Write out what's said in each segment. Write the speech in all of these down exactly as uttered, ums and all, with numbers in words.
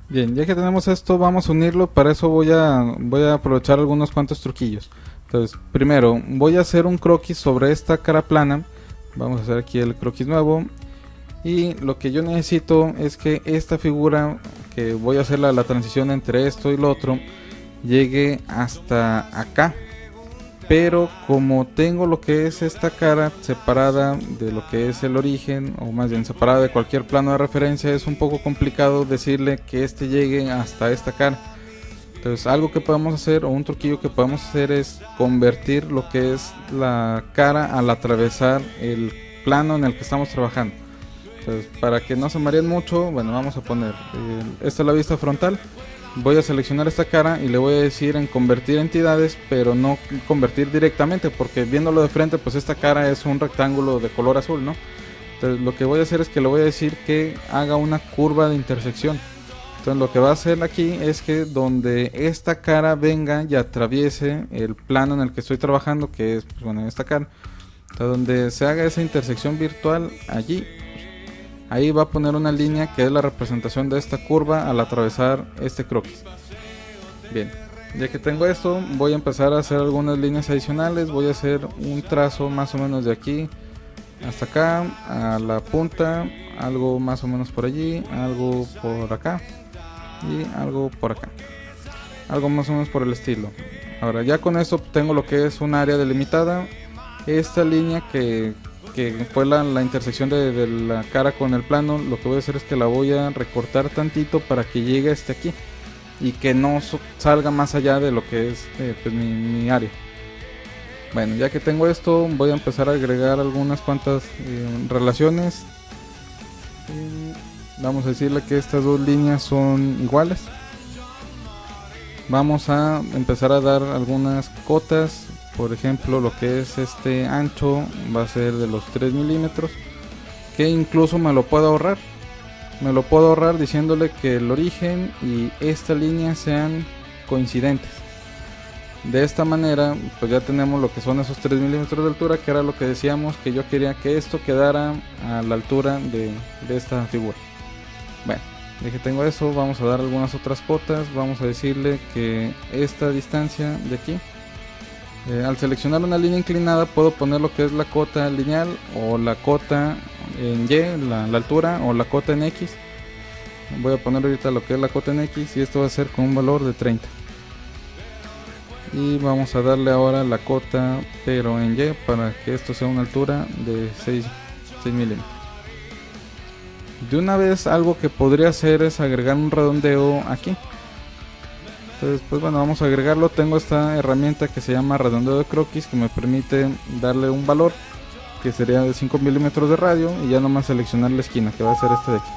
Bien, ya que tenemos esto, vamos a unirlo. Para eso voy a, voy a aprovechar algunos cuantos truquillos. Entonces, primero, voy a hacer un croquis sobre esta cara plana. Vamos a hacer aquí el croquis nuevo. Y lo que yo necesito es que esta figura, que voy a hacer la, la transición entre esto y lo otro, llegue hasta acá. Pero como tengo lo que es esta cara separada de lo que es el origen, o más bien separada de cualquier plano de referencia, es un poco complicado decirle que este llegue hasta esta cara. Entonces algo que podemos hacer, o un truquillo que podemos hacer, es convertir lo que es la cara al atravesar el plano en el que estamos trabajando. Entonces, para que no se mareen mucho, bueno, vamos a poner eh, esta es la vista frontal. Voy a seleccionar esta cara y le voy a decir en convertir entidades, pero no convertir directamente, porque viéndolo de frente, pues esta cara es un rectángulo de color azul, ¿no? Entonces lo que voy a hacer es que le voy a decir que haga una curva de intersección. Entonces lo que va a hacer aquí es que donde esta cara venga y atraviese el plano en el que estoy trabajando, que es, pues, bueno, esta cara, entonces donde se haga esa intersección virtual, allí ahí va a poner una línea que es la representación de esta curva al atravesar este croquis. Bien, ya que tengo esto, voy a empezar a hacer algunas líneas adicionales. Voy a hacer un trazo más o menos de aquí hasta acá, a la punta, algo más o menos por allí, algo por acá y algo por acá, algo más o menos por el estilo. Ahora ya con esto tengo lo que es un área delimitada. Esta línea que que fue la, la intersección de, de la cara con el plano, lo que voy a hacer es que la voy a recortar tantito para que llegue hasta aquí y que no so, salga más allá de lo que es eh, pues mi, mi área. Bueno, ya que tengo esto, voy a empezar a agregar algunas cuantas eh, relaciones. Y vamos a decirle que estas dos líneas son iguales. Vamos a empezar a dar algunas cotas. Por ejemplo, lo que es este ancho va a ser de los tres milímetros, que incluso me lo puedo ahorrar. Me lo puedo ahorrar diciéndole que el origen y esta línea sean coincidentes. De esta manera, pues ya tenemos lo que son esos tres milímetros de altura, que era lo que decíamos, que yo quería que esto quedara a la altura de, de esta figura. Bueno, ya que tengo eso, vamos a dar algunas otras cotas. Vamos a decirle que esta distancia de aquí, Eh, al seleccionar una línea inclinada, puedo poner lo que es la cota lineal o la cota en Y, la, la altura, o la cota en X. Voy a poner ahorita lo que es la cota en X y esto va a ser con un valor de treinta. Y vamos a darle ahora la cota pero en Y para que esto sea una altura de seis milímetros. De una vez, algo que podría hacer es agregar un redondeo aquí. Entonces, pues bueno, vamos a agregarlo. Tengo esta herramienta que se llama redondeo de croquis, que me permite darle un valor que sería de cinco milímetros de radio, y ya nomás seleccionar la esquina, que va a ser este de aquí.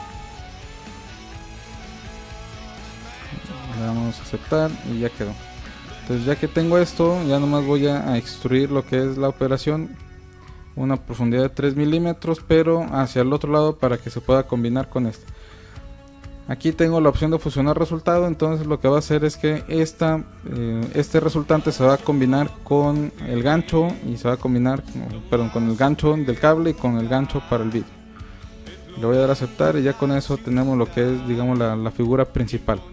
Le damos a aceptar y ya quedó. Entonces, ya que tengo esto, ya nomás voy a extruir lo que es la operación, una profundidad de tres milímetros, pero hacia el otro lado para que se pueda combinar con este. Aquí tengo la opción de fusionar resultado, entonces lo que va a hacer es que esta, eh, este resultante se va a combinar con el gancho y se va a combinar, perdón, con el gancho del cable y con el gancho para el vídeo. Le voy a dar a aceptar y ya con eso tenemos lo que es, digamos, la, la figura principal.